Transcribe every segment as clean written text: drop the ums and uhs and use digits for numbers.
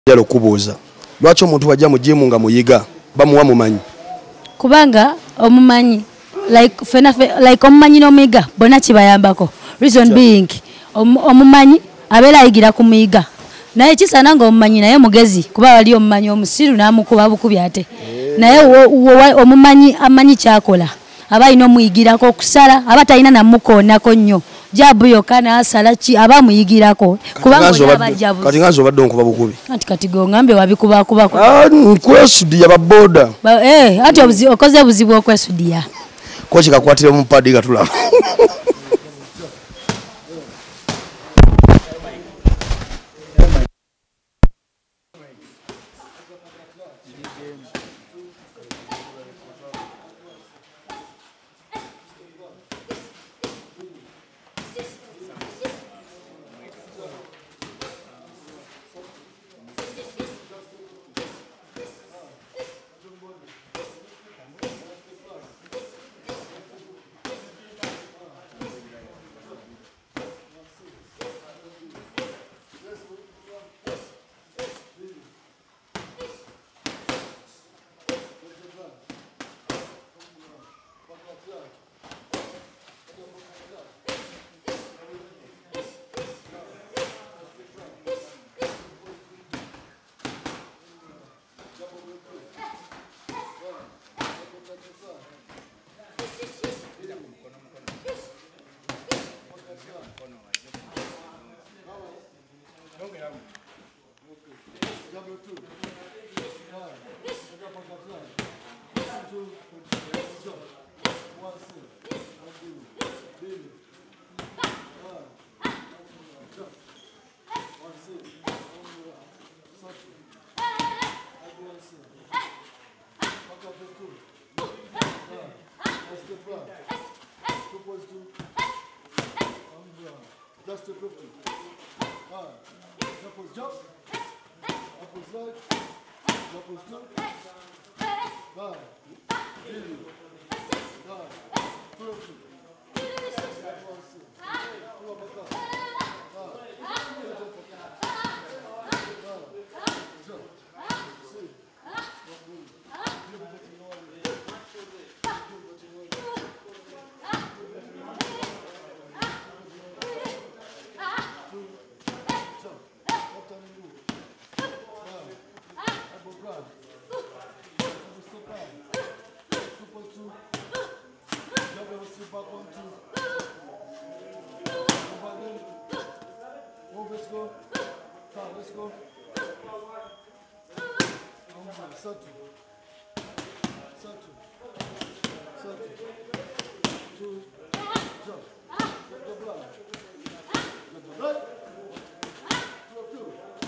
Yalo kubuuza. Lwaki omuntu wajja mu gym nga muyiga bamuwa mumanyi? Kubanga omumanyi like omumanyi n'omuyiga bonna kibayambako. Reason being omumanyi abeera ayigira ku muyiga. Naye kisana nga omumanyi naye mugezi kuba wali omumanyi omusiru n'amukuba bukubi ate. Naye omumanyi amanyi kyakola. Aba ino muyigirako okusala aba talina namukoonako nnyo. Jabu yokana asala ki aba muyigirako kubanga abajabu. Kati ngazo badde onkuba bukubi. Kati go ngambe wabikuba kuba. Nkwesudiya baboda. Ati okoze buzibu okwesudiya. Ko kikakwatira mu padi gatula. Just to prove it. Apples jump. Apples slide. Apples jump. Really. Prove it. Let's go. Let's go. Settle. Two. Jump. Get the blood. Get the blood. Two.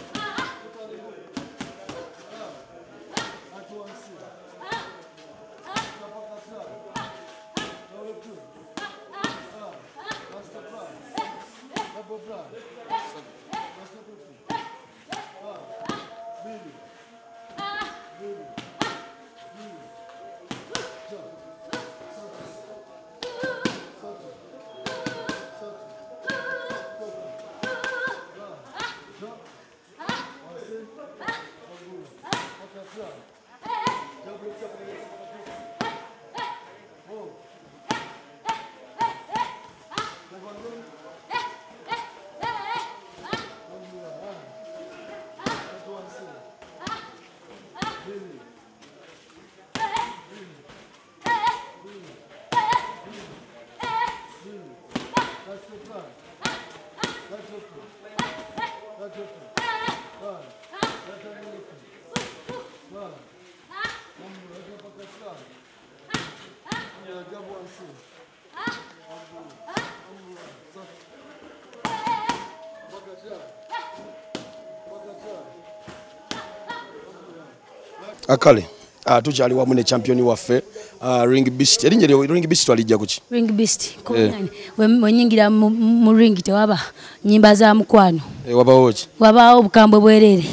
Akale tukyali wamu ne champion waffe Ring Beast. Erinnya Ring Beast walijja kuki? Ring Beast wenyingira mu ring tewaba nyimba za mukwano. Wabawo ki? Wabawo bukambwe bwerere.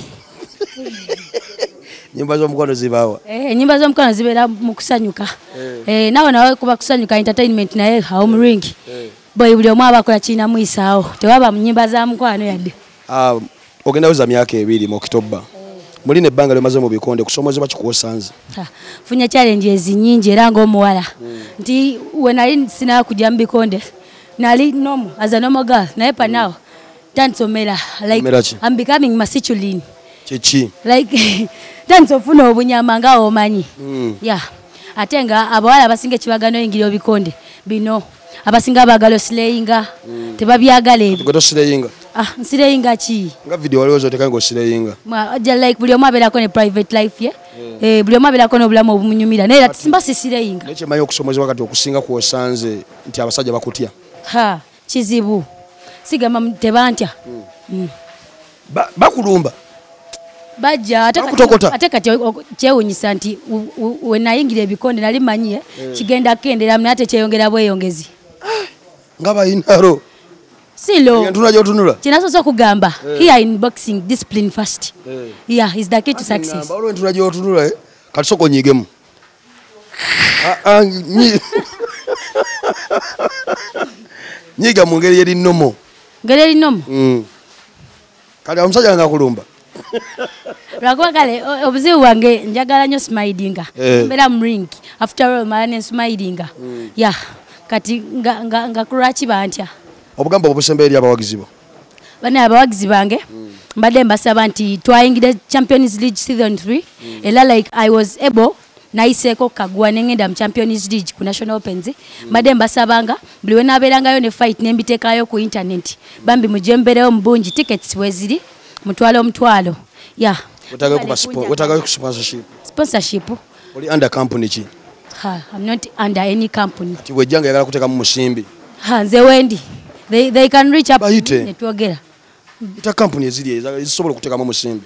Nyimba zo mukwano zibawa? Nyimba zo mukwano zibeera mu kusanyuka. Nawe kuba kusanyuka entertainment naye hawo mu ring. Boy buli omu abakola kina muisaawo tewaba mu nyimba za mukwano yadde. Ogenda uza myaka 2 mu Oktoba. Muline ebbanga lemaze mu bikonde kusomozebwa kikuosanze. Funya challenges nyingi era ng'omuwala. Nti when I sina kujja mu bikonde nali normal as a normal girl naye pa now tansomera like I'm becoming masculine. Chichi. Like tansofuna obunyama nga omanyi. Yeah. Atenga abawala abasinga kibagano ingiro bikonde bino abasinga bagalo slayinga tebabyagala ebyo. Goto slayinga. Slayinga chi. Nga video waliwo zote kango slayinga. Like buli omu abeerako ne private life ye. Buli omu abeerako n'obulamu obumunyumira naye simba sisireyinga. Neche mayo okusomozebwa kati okusinga kuosanze nti abasajja bakutya. Kizibu. Sigamba tebantya. Bakulumba. Bajja ate kati kyewunyisa nti we nayingira ebikonde nali manyi kigenda kendera mna ate kyeyongera bweyongezi. Nga bayinaro. Silo. Ntuna jotunula. Kinasoso kugamba. Here in boxing discipline first. Yeah, is the key to success. Balo ntuna jotunula kati soko nyigemu. Nyiga mu ngeri eri nomo. Ngeri eri nomo? Kali omusajja nga kulumba. Lwakuba kale obuzibu bwange njagala nnyo smidinga. Mbeera mu ring. After all mala ne smidinga. Yeah. Kati nga kulwaki bantya. Obugamba obusembe eri abawagizi bo. Bana abawagizi bange mbadde mbasaba nti twayingira Champions League season 3 era like I was able naiseko kagwa nengenda mu Champions League ku National Opens mbadde mbasabanga buli we nabeerangayo ne fight nembitekayo ku internet bambi mujembereyo mbungi tickets weziri mutwalo yeah wetagayo ku sponsorship oli under company ki I'm not under any company ati wejjanga yagala kuteka mu musimbi nze wendi they can reach up netwogera ita company ezili ezisobola kuteka mu musimbi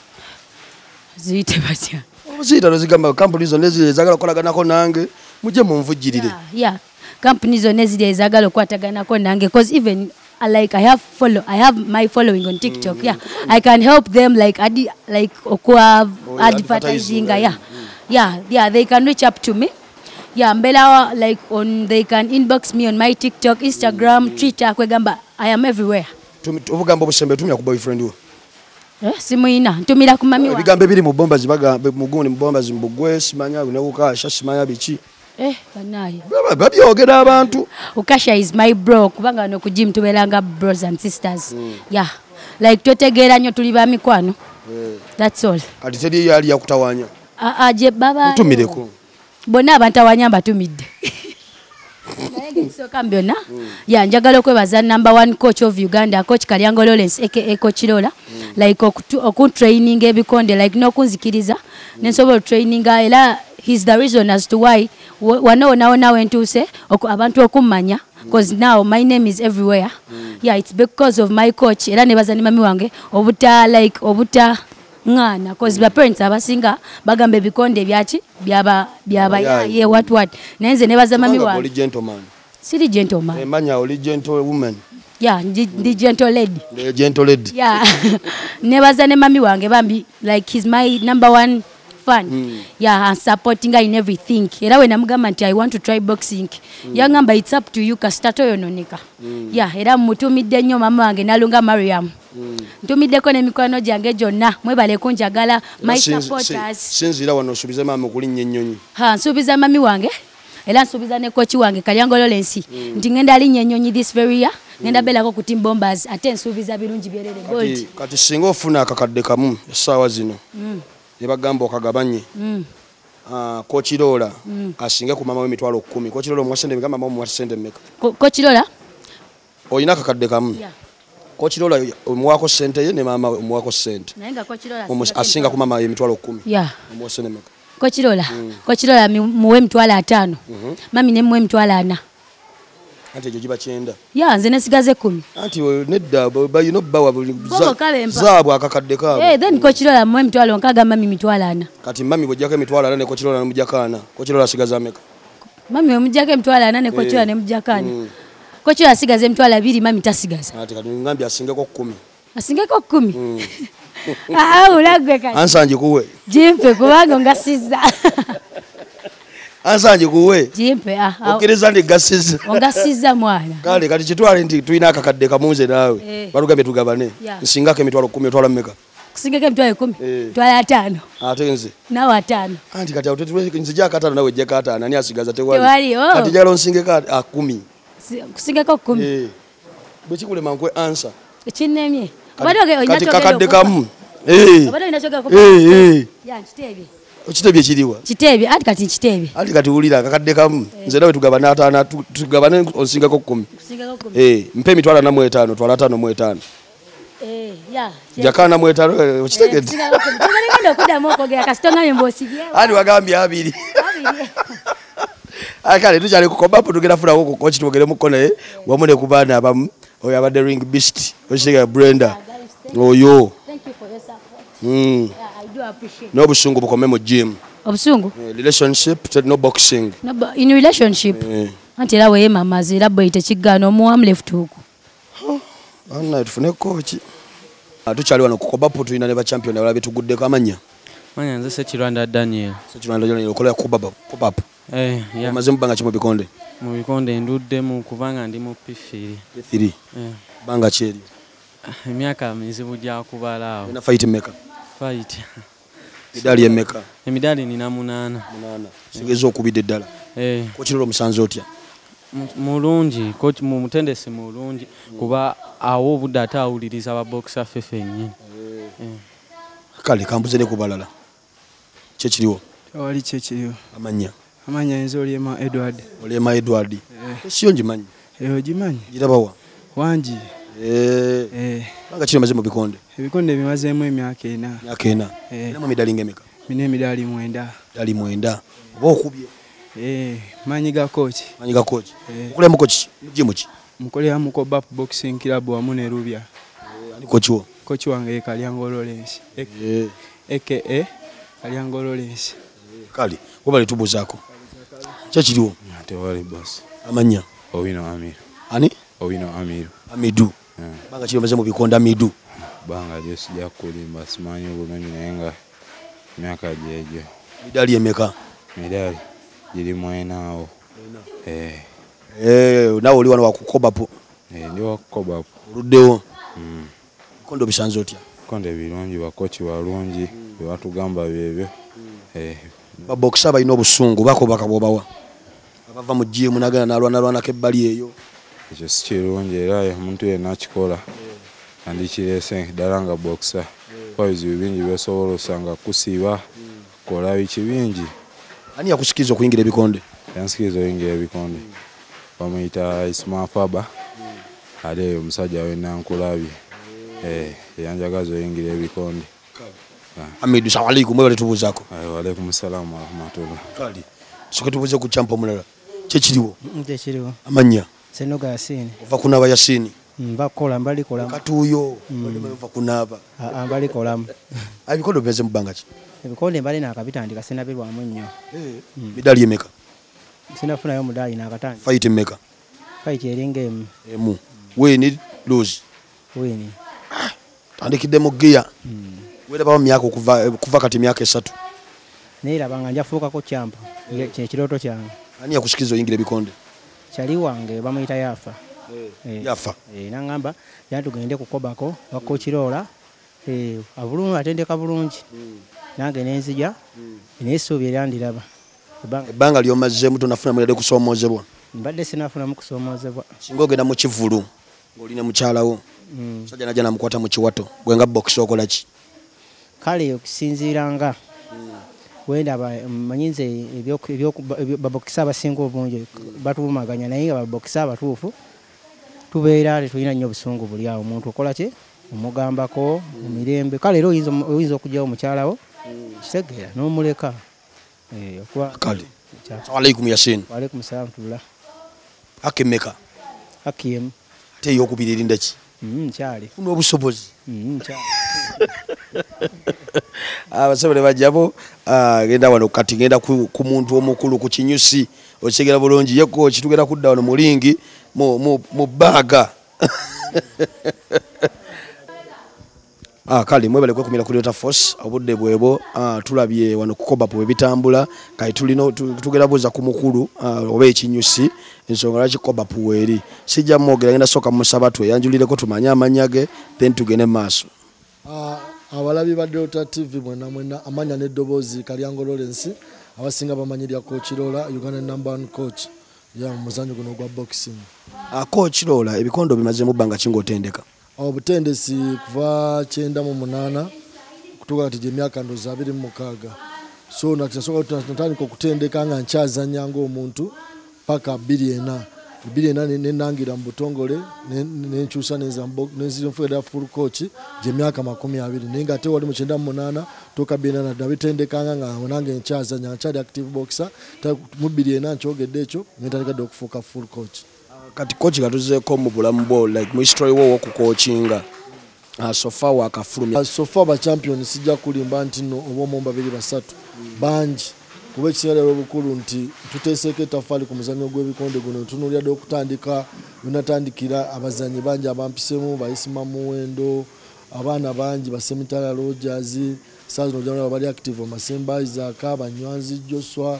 ziyite batya ziyita rozigamba company zo nezili ezagala kolaganako nange muje munvujirire yeah company zo nezili ezagala kwataganako nange because even like I have my following on TikTok. Yeah, I can help them like advertising. Yeah, they can reach up to me. Yeah, mbela like they can inbox me on my TikTok, Instagram, Twitter. Kwegamba I am everywhere. Obugamba obusembe tumya ku boyfriend wo. Simuina ntumira ku mami wa. Bigambe biri mu bomba zibaga muguni mu bomba zimbugwe simanya ne ukasha simanya bichi. Banaye. Babyogera abantu. Ukasha is my bro kubanga no ku gym tuberanga bros and sisters. Yeah. Like totegera nyo tuli ba mikwano. That's all. Kati tedi yali yakutawanya. Je baba. Tumireko. Bona abantawanya batumidde. Naye kisoka mbyona. Yeah, njagala okwebaza number 1 coach of Uganda, Coach Kalyango Lawrence aka Coach Lola. Like oku training ebikonde like no kunzikiriza. Nensobola training era he's the reason as to why now went to say abantu okumanya because now my name is everywhere. Yeah, it's because of my coach era nebaza ni mami wange obuta ngana because the parents abasinga bagambe bikonde byachi byaba ye what nenze nebaza mami wange oli gentleman siri gentleman manya oli gentle woman. Yeah, the gentle lady. The gentle lady. Yeah. Nebaza ne mami wange bambi like he's my number 1 fan. Yeah, and supporting her in everything. Era we namugamba nti I want to try boxing. Yangamba it's up to you kastato yononika. Yeah, era mutumidde nnyo mama wange nalunga Mariam. Ntumiddeko n'emikwano gyange gyonna mwebale kunjagala my supporters. Sinzira wano osubiza mama okulinnya ennyonyi. Nsubiza mami wange. Era nsubiza ne coach wange Kalyango Lawrence. Nti ngenda alinnya ennyonyi this very year. Ngenda belako ku Team Bombers ate nsubiza birungi byerere gold. Kati singa ofuna akakadde kamu essaawa zino. Nebagamba okagabanye. Coach Lola asinga ku mama we mitwalo 10. Coach Lola omwasende bigamba mama omwasende mmeka. Coach Lola oyina akakadde kamu. Coach Lola omwako sente ye ne mama omwako sente. Nayenga Coach Lola asinga ku mama ye mitwalo 10. Yeah. Omwasende mmeka. Coach Lola muwe mitwalo 5. Mami ne muwe mitwalo 4. Ante ejo giba 9. Yeah, nze nesigaze 10. Anti nedda bayino bawa zaabu akakadde kaabo. Then Coach Lola muwe mitwalo 6 mami mitwalo 4. Kati mami bojjako mitwalo 4 ne Coach Lola namujjakana. Coach Lola asigaza ameka. Mami omujjako mitwalo 4 ne Coach Lola ne mujjakana. Coach Lola asigaze mitwalo 2 mami tasigaza. Ati kati ngambi asingeko 10. Asingeko 10. Ulagwe kati. Ansanje kuwe. Jimpe kubanga ngasiza. Ansanje kuwe. Jimpe okiriza ndi gasiza. Ongasiza mwana. Kale kati kitwale ndi tulina akakadde kamunze nawe. Balugambe tugabane. Nsingako emitwalo 10 twala mmeka. kusingako emitwalo 10 twala 5 ate nze nawe 5 anti kati awo nze gyaka 5 nawe gyaka 5 ani asigaza tewali Tewali, oh. kati jalo nsingeko 10 kusingako 10 bwe kikulema nkwe answer ekinnemye kati kakadde kamu obadde olina kyogera ya kitebye okitebye kiriwa kitebye ati kati wulira kakadde kamu nze nawe tugabane 5 tugabane onsingako 10 kusingako 10 mpe emitwalo 4 mu 5 twala 5 mu 5 ya jakana mu 5 okitegedde tugalengenda okuddamu okwogera kasitonga mbosibyewo ani wagambye 2 kale tukyali kukobapo tugenda funawo ku coach twogere muko naye wamu ne ku baana abamu oyo abadde ring beast okitegera Brenda oyo thank you for your support I do appreciate n'obusungu bukome mu gym obusungu relationship no boxing in relationship anti era weeyemamaza era bwe tekigaana omuwamu left huku anna tufune coach tukyali wano kukobapo tulina ne ba champion abalala betuguddeko amanya manya nze Sekirwanda Daniel okolera kubapo amaze mubanga ki mu bikonde mu bikonde nduddemu kubanga ndi mu P3 banga kyeri emyaka mizibu gya kubala awo ina fight meka fight midali emeka emidali nina 8 sigeza okubidde ddala kokirolo musanze otya mulungi coach mu mutendesi mulungi kuba awo obudde ate awuliriza aba boxer fefe nyine kale kambuze ne kubalala kyekiriwo wali kyekiriwo amanya enzo Olyema Edward siyo ngimanyi gimanyi girabawa wangi banga kiri maze mu bikonde ebikonde bimazeemu emyaka 4 era mu midali ngemeka mina emidali 9 oba okubye manyi ga coach okulemu coach mugimu ki mukolera mu Kobap boxing club wamu ne Rubya ani coach wo coach wange Kalyango Lawrence aka Kalyango Lawrence kale wabale tubuzaako kyekiriwo tewali boss amanya Owino Amir ani Owino Amir Amidu banga kiri maze mu bikonde Amidu banga lyosijja kulimba simanyi obulungi naye nga myaka gyegyo midali emeka midali giri mwenawo nawe oli wano wakukobapo ndi wakukobapo oluddewo kondo bisanze otya konde birungi bakochi balungi bebatugamba byebyo babokisa balina obusungu bakobaka bwobawa abava mu gym nagana nalwana kebbali eyo ekyo si kirungi era omuntu yenna akikola andikirese ddala nga boxer ebizibu bingi byesobola osanga kusiiba kola biki bingi ani yakusikiza okuyingira ebikonde yansikiza oyingira ebikonde bamuyita Isma Faba ali omusajja w'enankulabye yanjagaza oyingira ebikonde Amidu salamu alaykum mwebale tubuzaako wa alaykum salaam wa rahmatullah kali soke tubuze ku champa mulala kyekiriwo amanya Senoga Yasini ova kunaba Yasini mva kola mbali kola katuyo ova kunaba mbali kola abikondo beze mubanga ki ebikonde mbali nakabitandika sinabirwamu nnyo midali emeka sinafuna yo mudali nakatandika fight emeka fight eringa emu win lose win tandikidde mu gear wera ba myaka kuva kati myaka 3 neera banga njafuuka ko champa kiroto kyange ani yakusikiza oyingira ebikonde kyali wange bamuyita yafa yafa nangamba yatugende kukobako wakokirola abulungi atendeka bulungi nange nenzija nesuubye eryandiraba ebbanga lyomazzemu tonafuna mulade kusoomozebwa mbadde sinafunamu kusoomozebwa singa ogenda mu kivulu ng'olina mukyalawo musajja najja namukwata mu kiwato gwe nga bokisa okola ki kale okusinziiranga wenda manyinze babokisa abasinga obungi batulumaganya naye nga babokisa abatuufu tubeera tetulina nnyo obusungu buli awo omuntu okola ki omugambako mu mirembe kale era oyinza okugyawo mukyalawo kitegeera n'omuleka kale alaykum Yasin waalaikum salaam tulla akemeka akiyemu ate ey'okubiri erinda ki kyali funa obusobozi kyali abasabale bajjabo genda wano kati genda ku muntu omukulu ku kinyusi okigera bulungi yeko kitugera kudda wano mulingi mu baga kale mwebale kwekumira ku Toyota Force obudde bwebo tulabye wano kukoba bwe bitambula kati tulino tugera buza ku mukulu oba ekinyusi ensonga lwaki koba puweri sijja mwogera ngenda soka mu sabatu yanjulireko tumanya amanyage then tugene maaso Abalabi ba Delta TV mwena amanya n'eddoboozi Kalyango Lawrence abasinga bamanyirya Coach Lola Uganda #1 coach ya muzanyo guno gwa boxing. Coach Lola ebikondo bimaze mu bbanga kingotendeka. Obutendesi kuva 98 kutuka kati emyaka ndoza 26. So nakisoka tunatandika okutendeka nga nkyazanya ng'omuntu paka 2 nenangira mu butongole nenkyusa nezirifera full coach je myaka 20 nenga ate wali mu 98 toka 2 nabitendekanga nga nange nkyazanya nkyali active boxer mu 2 nkyogedde ekyo netandika okufuuka full coach. Kati coach katuzeko mu bulamu bwo like mu history wo okucoachinga so far wakafulumya so far ba champion sijja kulimba nti no obomo 2 banji kuba ekiseera obukulu nti tuteeseko ettaffaali ku muzannyo gw'ebikonde guno tunulira okutandika lunatandikira abazannyi bangi abampisemu bayisima muwendo abaana bangi basemitala Rogers sazino jana bali active Masemba Isaac Banywanzi Joshua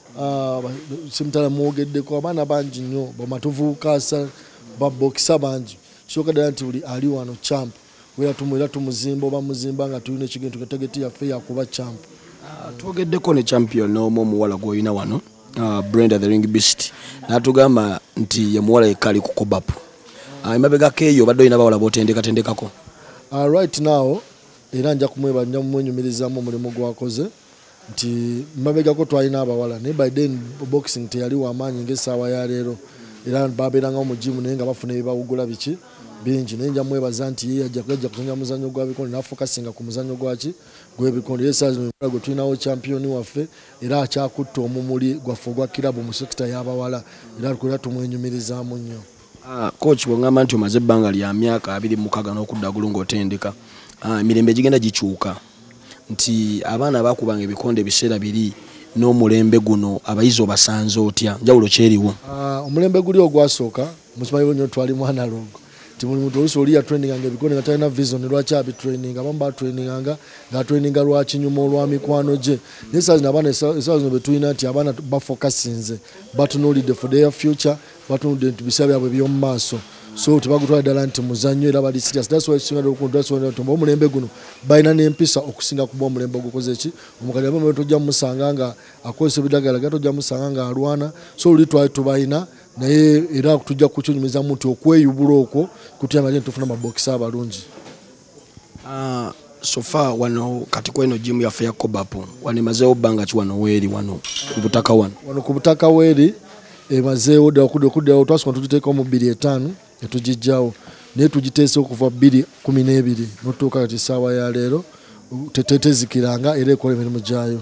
semitala muogeddeko abaana bangi nnyo bamatuvuukasa babokisa bangi shoka ddala nti buli ali wano champ wera tumuzimba oba muzimba nga tulina ekigentu kategeti yaffe yakuba champ. Twogeddeko ne champion n'omu omuwala gw'olina wano Brenda the Ring Beast n'atugamba nti ye muwala ekali ku Kobapu emabegako eyo obadde olina bawala b'otendekatendekako. Right now era nja kumwenyumirizaamu omulimu gwakoze nti mabegako twalina abawala naye by then boxing teyali w'amaanyi ng'essaawa ya leero era babeeranga mu gym naye nga bafuna ebibawugula biki bingi naye nja mwebaza nti ye ajja kuzanya muzannyo gwa bikonde n'afokasinga ku muzannyo gwaki gw'ebikonde yesaazi gwe tulinawo champion waffe era akyakutta omumuli gwaffe ogwa kirabu mu sekita y'abawala era tukulira tumwenyumirizaamu nnyo. Coach bw'ongamba nti omaze ebbanga lya myaka 26 n'okuddagulu ng'otendeka emirembe gigenda gikyuka nti abaana bakubanga ebikonde ebiseera biri n'omulembe guno abayizi obasanze otya njawulo kyeriwo? Omulembe guli ogwasooka mukimanyi nnyo twali mu analog timuli muntu olusi oli ya training nga ebikonde nga talina vision lwaki abitraining abamu batraininganga nga traininga lwakinyuma olwamikwano gye naye saa zino abaana essaawa zino betulina nti abaana bafokasinze batunuulidde for their future batunudde nti biseera byabwe by'omu maaso so tebagutwala ddala nti muzannyo era bali serious. That's why singa omulembe guno balina n'empisa okusinga kuba omulembe ogukoze eki omukadde abamu tojja musanga nga akozesa ebidagala ga tojja musanga nga alwana so oli twali tubalina naye era tujja kukyonyumizamu nti okweyubula okwo kutuyamba nti tufuna amabokisa abalungi. So far wano kati kweno gym yaffe ya Kobapu wano emazeewo bbanga ki wano weeri wano ku butaka wano ku butaka weeri emazeewo ddala twasoma tugiteeka mu 2-5 netugijjawo naye tugiteesa okuva 2012 notuuka kati essaawa ya leero tetezikiranga era ekola emirimu gyayo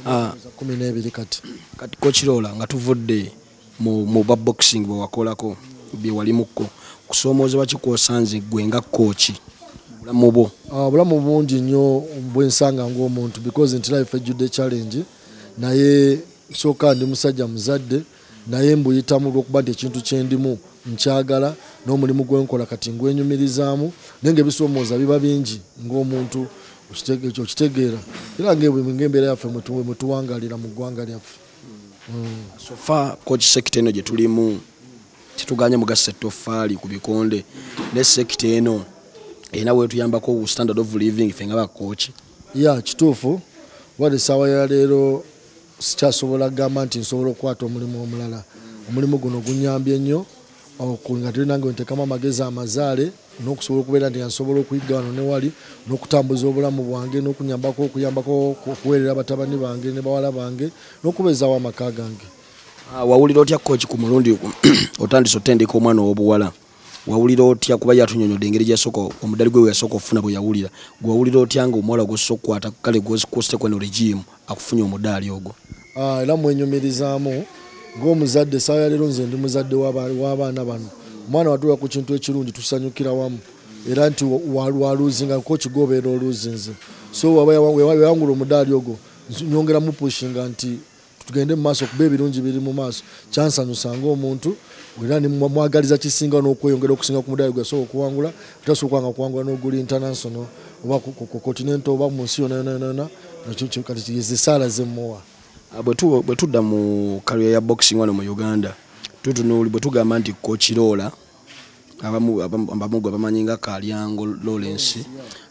12 kati Coach Lola nga tuvudde mu boxing bwe wakolako bye walimukko kusoomoozebwa kikwosanze gwe nga coach bulamu bwo? Bulamu bungi nnyo bwensanga ng'omuntu because nti life ejjudde challenge naye sooka ndi musajja muzadde naye mbuyitamu lw'okuba nti ekintu kyendimu nkyagala n'omulimu gwenkola kati ngwenyumirizaamu naye ng'ebisoomooza biba bingi ng'omuntu okitegeera era ng'embeera yaffe mwe tuwangalira mu ggwanga lyaffe. So far coach sekita eno gye tulimu tituganye mugasa ettoffaali ku bikonde ne sekita eno erina weetuyambako standard of living ffe nga bakochi. Kituufu wadde essaawa ya leero sikyasobola kugamba nti nsobola okukwata omulimu omulala. Omulimu guno gunyambye nnyo nga tuli nange nteekamu amagezi amazaale n'okusobola okubeera nti nsobola okuyiga wano ne wali n'okutambuza obulamu bwange n'okuyambako okuweerera batabani bange ne bawala bange n'okubeezaawo amaka gange. Wawulira otya coach ku mulundi otandise otendeka omwana ow'obuwala wawulira otya kuba yatunyonyodde engeri gyasooka omuddali gwe yasooka okufuna bwe yawulira gwe wawulira otya nga omuwala gwosobola okukwata kale gwositeku eno regime akufunye omudaali ogwo? Era mwenyumirizaamu ng'omuzadde essaawa ya leero nze ndi muzadde w'abaana bano omwana watuuka ku kintu ekirungi tusanyukira wamu era nti waluuzinga coach gobeera oluuzinze so wewangula omudaali ogwo nyongeramu pushinga nti tugende mu maaso kuba ebirungi biri mu maaso kyansanyusa ng'omuntu era nimwagaliza kisinga n'okweyongera okusinga ku mudaali gwasobola okuwangula tasobola kuwangula n'oguli international oba ku continental oba mu nsi yonna kati zisaala zemuwa. Bwe tudda mu career ya boxing wano mu Uganda tutunuuli bwe tugamba nti Coach Lola abamu bamanyi nga Kalyango Lawrence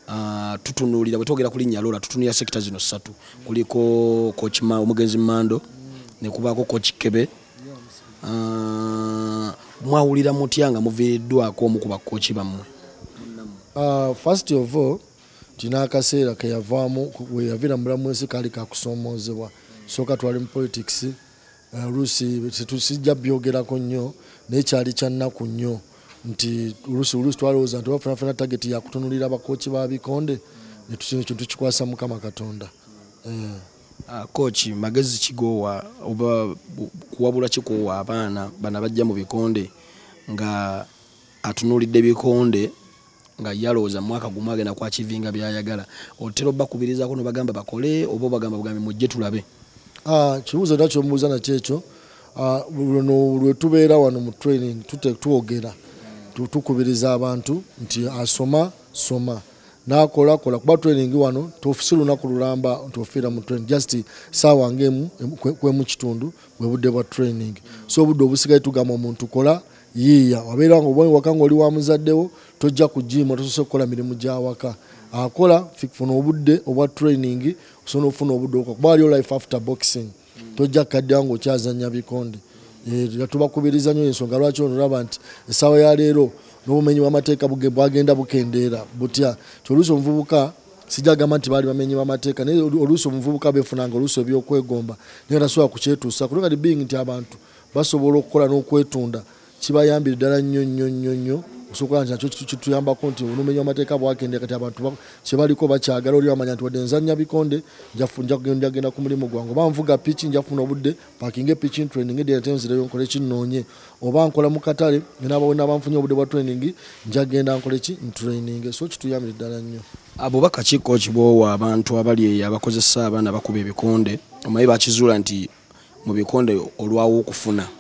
tutunulira bwetwogera ku linnya Lola tutunulira sekita zino 3 kuliko coach Omugenzi Mando ne kubaako coach Kebe mwawulira mutya nga muviiriddwako omu ku bakochi bammwe? First of all tina akaseera keyavaamu weyavira mulamu ensi kali kakusomoozebwa soka twali mu politics oluusi tetusijja byogerako nnyo naye kyali kyannaku nnyo nti oluusi twalowooza nti bafunafuna target yakutunulira abakochi ba bikonde netukintu tukikwasa Mukama Katonda. Coach magezi kigowa oba kuwabula kikowa abaana bana bajja mu bikonde nga atunulidde bikonde nga yalooza mwaka gumu agenda kwa chivinga byayagala otero bakubiriza kono bagamba bakole obo bagamba bugambe mujje tulabe. Kibuzo nakyo mubuza na kyekyo luno lwe tubeera wano mu training tuogera tukubiriza abantu nti asoma nakola kuba training wano tofisi lunaku lulamba ntofira mu training just sawa ngemu kwe mu kitundu bwe budde bwa training so budde obusigaye tugamba omuntu kola yiya wabeera ngo bwe wakanga oli wa muzaddewo tojja ku gym tosose kukola mirimu gya waka akola funa obudde obwa training osobola ofuna obudde okuba aliyo life after boxing tojja kadde ngo kyazanya bikonde tubakubiriza nnyo ensonga lwaki olaba nti essaawa ya leero n'obumenyi bw'amateeka bwagenda bukendeera butya oluusi omuvubuka sijagamba nti baali bamenyi b'amateeka naye oluusi omuvubuka beefunanga oluusi ebyokwegomba naye tasobola kukyetuusa kuleka being nti abantu basobola okukola n'okwetunda kibayambira ddala nnyo osobola nti nakyo kituyambako nti n'obumenyi bw'amateeka bwakendera kati abantu kyebaliko bakyagala oli bamanya nti wadde nzannya bikonde njagenda ku mulimu gwange oba nvuga piki njafuna obudde pakinge pitching training edetenzirayo nkole kinnoonye oba nkola mu katale n'abanfunye obudde bwa training njagenda nkole ki training so kituyambira ddala nnyo. Abo bakaki coach bowa abantu abali abakozesa abaana bakuba ebikonde omayi bakizuula nti mu bikonde olwawo okufuna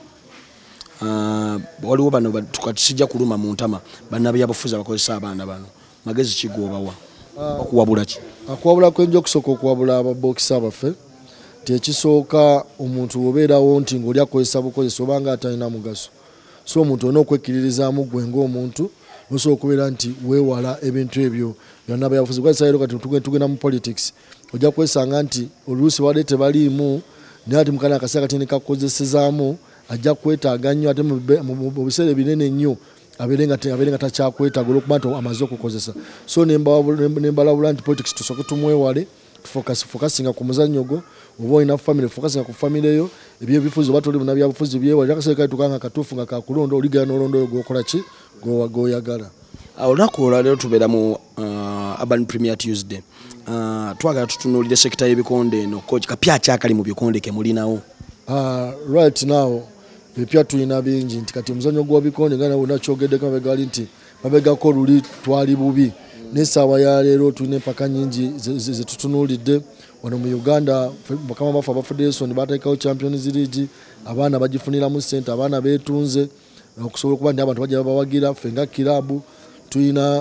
waliwo bano tukatijja kuluma mu ntama bannabi yabufuza abakozesa abaana bano magezi kigobawa okuwabula ki akuwabula kwenjo okusooka okuwabula ababokisa abaffe tekisooka omuntu obeerawo nti ng'oli akozesa bukozesa obanga atalina mugaso so omuntu olina okwekkiririzaamu gwe ng'omuntu nosobola okubeera nti weewala ebintu ebyo byonna byabufuzi kwesayiro kati tugenda mu politics ojja kwesanga nti oluusi wadde tebaliimu naye ati mukana akaseera kati nekakozesezaamu ajja kwetaaga nnyo ate mu biseera binene nnyo abeere nga takyakwetaaga olwokuba nti amaze okukozesa so nembalabula nti politics tusooke tumwewale fokasinga ku muzannyo gwo oba olina family fokasinga ku family yo ebyebifuzi oba toli munabyabufuzi byewale akaseera kali tukanga katuufu nga kakulonda oligala n'olonda oyo gwokola ki gwoyagala. Olunaku olwaleero tubeera mu Urban Premier Tuesday twagala tutunuulire sekita y'ebikonde eno coach kapya kyakali mu bikonde ke mulinawo? Right now ebipya tulina bingi nti kati omuzannyo gw'ebikonde nga nawe nakyogeddeko mabegali nti mabegako luli twali bubi n'essaawa ya leero tulina empaka nyingi zetutunuulidde wano mu Uganda. Bakama bafe aba Federation bateekawo Champions League abaana bagifuniramu ssente abaana beetunze okusobola okuba nti abantu bajja babawagira ffe nga kilabu tulina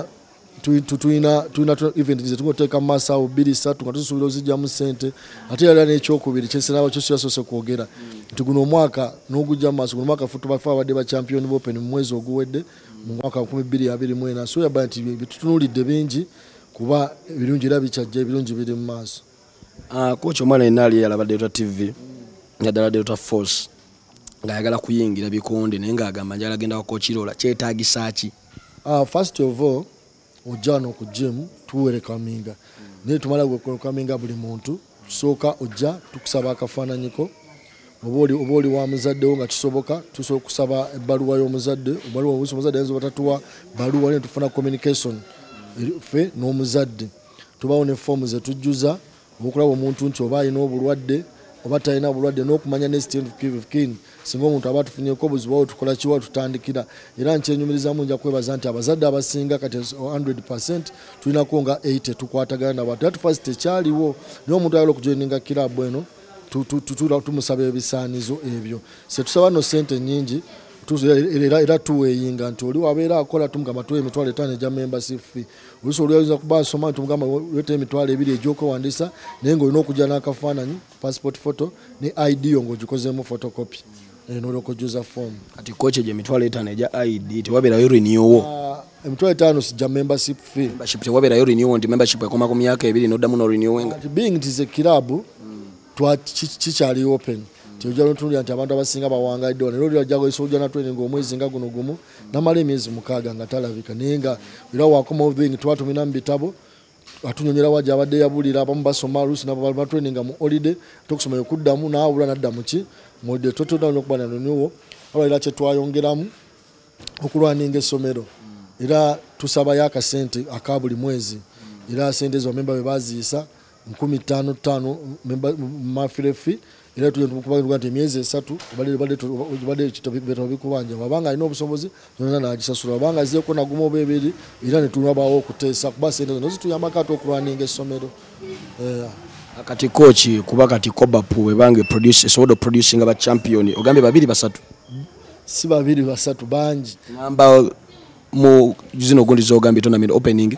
event zetuteeka mu maaso awo 2-3 nga tusuubira ozijjamu ssente ate era n'ekyokubiri kyesiraba kyo yasoose kwogera nti guno omwaka n'ogujja mu maaso guno omwaka tubafa abadde ba champion open mu mwezi oguwedde mu mwaka 2024 so yaba nti bitutunuulidde bingi kuba ebirungi era bikyajja ebirungi biri mu maaso. Coach omwana enaali yalaba Delta TV yaddala Delta Force ng'ayagala kuyingira bikonde naye ng'agamba njala agenda kwa Coach Lola kyetaagisa ki? First of all ojja no ku gym tuwelekaminga naye tumala welekaminga buli muntu tusooka ojja tukusaba akafaananyiko oba oli wa muzaddewo nga kisoboka tusobola okusaba ebbaluwa y'omuzadde omuzadde ayinza batatuwa baluwa naye tufuna communication ffe n'omuzadde tubawo ne foomu zetujjuza okulaba omuntu nti oba alina obulwadde oba talina bulwadde n'okumanya ne state of kin singa omuntu aba tufunyeeko obuzibu awo tukola kiwa tutandikira era nkyenyumirizaamu nja kwebaza nti abazadde abasinga kati 100% tulinako nga 80 tukwatagana nabantu era tufasi tekyaliwo naye omuntu ayagala okujoininga kilabu eno tumusaba ebisaanizo ebyo setusaba no sente nyingi era tuweeyinga nti oli wabeera akola tumugamba tuwe emitwalo 5 egya membership fee oluusi oli ayinza kuba asoma nti mugamba leeta emitwalo 2 egy'okwewandiisa naye ng'olina okujja n'akafaananyi passport photo ne ID yo ng'ogikozeemu photocopy n'olyoka ojjuza form. Kati coach gye emitwalo 5 egya ID tewabeerayo renewal? emitwalo 5 sijja membership fee. Membership tewaberayo renewal ndi membership yakoma ku myaka 2 noddamu no renewing. Being it is a club kikyali open. Tujja ntunulira nti abantu abasinga bawangaidde wano lero lyajjago isojja na training omwezi nga guno gumu namala emyezi 6 nga talabika nenga era wakoma obing twatumina mu bitabo atunyonyera waje abadde yabulira abamu basoma lusi nabo training mu holiday tokusoma yokuddamu naawula nadda muki mu holiday totoda nokubana noniwo abalira kye twayongeramu okulwaninga essomero era tusaba yakasente akabuli mwezi era sente zo member bebaziisa 15,000 member mafirefi era tuje tukubanga nti emyezi 3 bade kitobiko bikubanja wabanga ino obusobozi nona nagisasula wabanga zeko nagumo obebiri era ne tunabawo okutesa kuba sente zo tuyamba kato okulwaninga essomero. Kati coach kuba kati Kobapu webange produce so producing aba champion ogambe 2-3 si 2-3 banji namba mu zino gondi zogambe tournament opening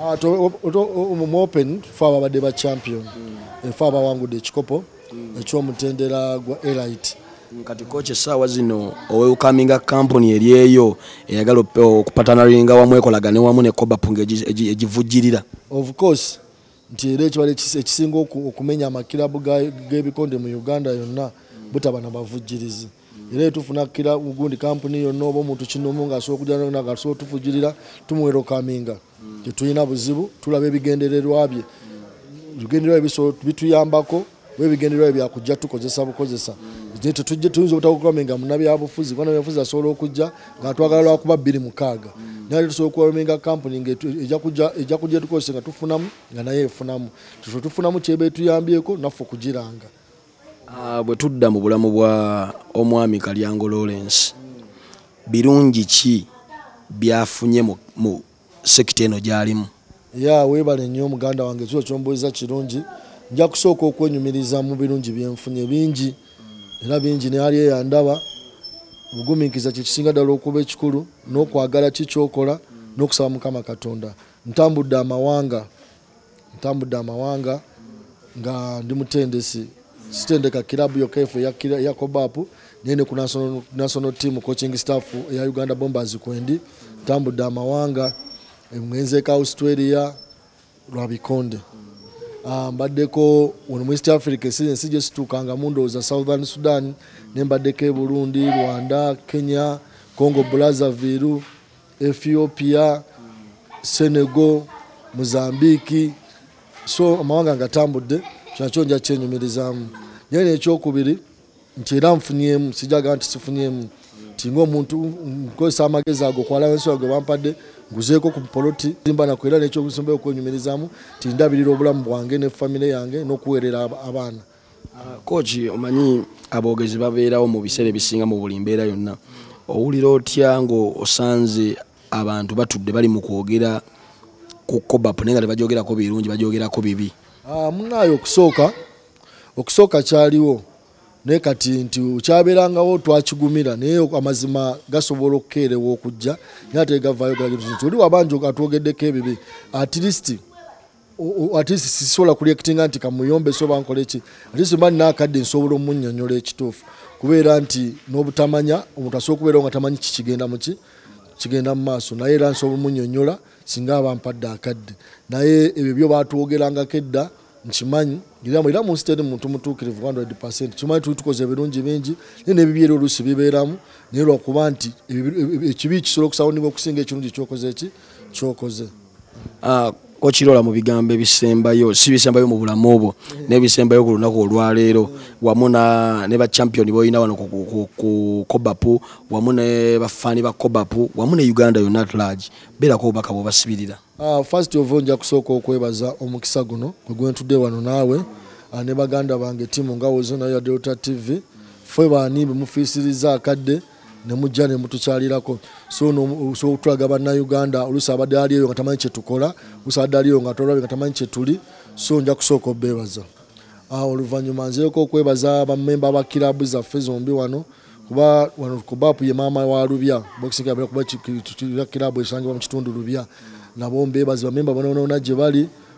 mu open faba bade ba champion faba wangu de chikopo ekyo mutendera gwa elite. Kati coach sawa zino owe ukaminga company eriyeyo eyagala okupatana ringa wamwekolagane wamu ne Kobapu ejivujirira. Of course nti era ekibale ekisinga okumenya amakilabu g'ebikonde mu Uganda yonna butaba nabavujirizi era tufuna kila ugundi company yonna oba omuntu kinomu ng'asobola okujja n'agasobola tuvujirira tumuwero kaminga tetulina buzibu tulaba ebigendererwa bye ebigendererwa bituyambako webigendererwa byakujja tukozesa bukozesa tetujje tuyinza obutakukaminga munabyabufuzi bwana byabufuzi asobola okujja ng'atwagala kuba 2-6 naye tusobola okuwaminga company ejja kujja tukozesa nga tufunamu nga naye efunamu tufunamu kyebe tuyambyeko naffe okugiranga. Bwe tudda mu bulamu bwa omwami Kalyango Lawrence birungi ki byafunye mu sekita eno gyalimu? Weebale nnyo muganda wange kyo kyomboza kirungi nja kusooka okwenyumiriza mu birungi byenfunye bingi era bingi ne ali yandaba bugumikiza kikisinga ddala okuba ekikulu n'okwagala kikyokola n'okusaba Mukama Katonda. Ntambudde amawanga nga ndi mutendesi sitendeka kilabu yokefe ya Kobapu nene ku national team coaching staff ya Uganda Bombers kwendi ntambudde amawanga emwenzeka Australia lwabikonde mbaddeko wano mu East Africa sije situkanga mundo za Southern Sudan nembaddeko Burundi, Rwanda, Kenya, Congo Brazzaville, Ethiopia, Senegal, Mozambique so amawanga ngatambudde kyakyo nja kyenyumirizamu. Yene ekyokubiri nti era nfunyemu sijaga nti sifunyemu tingo omuntu nkozesa amagezi ago kwala wenso ago bampadde nguzeeko ku poloti timba na kwera n'ekyo kusomba okwenyumirizamu tindabirira obulamu bwange ne family yange n'okuwerera abaana. Coach omanyi abogezi babeerawo mu biseera ebisinga mu buli mbeera yonna owulira otya ngo osanze abantu batudde bali mu kwogera ku Kobapu naye nga tebajoogerako birungi bajoogerako bibi? Munayo okusooka kyaliwo naye kati nti ukyabeerangawo twakigumira naye amazima gasobola okukeerewa okujja naye ate gavaayo galagitu oli wabanjo atwogeddeko ebibi at least sisobola kuliakitinga nti kamuyombe soba nkole ki at least mani nakadde nsobola omunnyonnyola ekituufu kubeera nti n'obutamanya omuntu asobola okubeerawo nga tamanyi kigenda mu maaso naye era nsobola omunnyonnyola singa abampadde akadde naye ebyo byo batwogerangako edda nkimanyi era mu nsi teri muntu mutuukirivu 100%. Kimanyi tukoze ebirungi bingi naye n'ebibyera oluusi bibeeramu naye lwakuba nti ekibi kisobola okusawunibwa okusinga ekirungi kyokoze. Kokirola mu bigambo ebisembayo si bisembayo mu bulamu obwo n'ebisembayo ku lunaku olwaleero wamu ne ba champion boyina wano ku Kobapu wamu ne bafaani ba Kobapu wamu ne Uganda yonna at large beerako obubaka bw'obasibirira. First of all nja kusooka okwebaza omukisa guno gwe gwentudde wano naawe ne baganda bange timu nga wozona ya Delta TV fwe baani bemufiisiriza akadde ne mujja ne mutukyalirako so tulaga bannayuganda oluusi abadde aliyo nga tamanyi kye tukola oluusi abadde aliyo nga tolabye nga tamanyi kye tuli so nja kusooka obbeebaza. Oluvannyuma nzeeko okwebaza bammemba aba kilabu zaffe zombi wano kuba wano Kobapu ye maama wa Lubya boxing kuba kilabu esangibwa mu kitundu Lubya nabo mbeebazi bammemba bonaona gye bali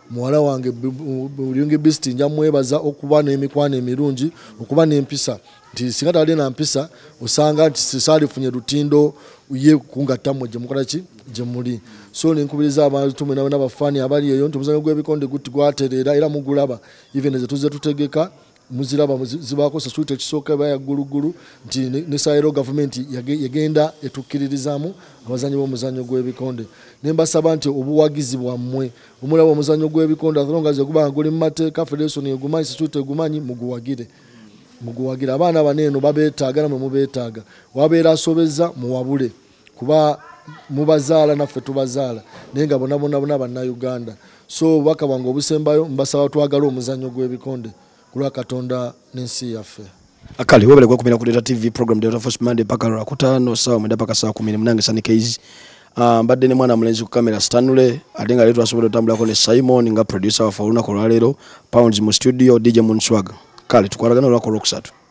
muwala wange Buliyungi Beast nja mwebaza okuba n'emikwano emirungi okuba n'empisa nti singa tali na mpisa osanga nti sisalifunye lutindo ye kungatamwe gye mukola ki gye muli so ninkubiriza abantu tumwe n'abafani abali eyo nti omuzannyo gw'ebikonde gwaterera era mugulaba even ze tuze tutegeka muziraba zibako sasute kisooka baya gulugulu nti ne Sairo government yagenda etukkiririzamu abazanyi b'omuzannyo gw'ebikonde nembasaba nti obuwagizi bwammwe omulaba omuzannyo gw'ebikonde akalonga ze kuba guli mu mateeka federation egumanyi sasute egumanyi muguwagire abaana abaneno babeetaaga namwe mubeetaaga wabeera asobeza muwabule kuba mubazaala naffe tubazaala naye nga bonna bannayuganda so bubaka bwange obusembayo mbasaba twagala omuzannyo gw'ebikonde kulwa Katonda n'ensi yaffe. Akali webale kwa kumina kuleta TV program Delta Force Monday paka rakutano sawa mwenda paka saa 10 mnange Sunny Keizi. Mbadde ne mwana mulenzi ku kamera Stanley adenga letu asobola tambula ko ne Simon nga producer wa Fauna ko lero Pounds mu studio DJ Munswaga. Kale tukwalagana lwako rocksatu.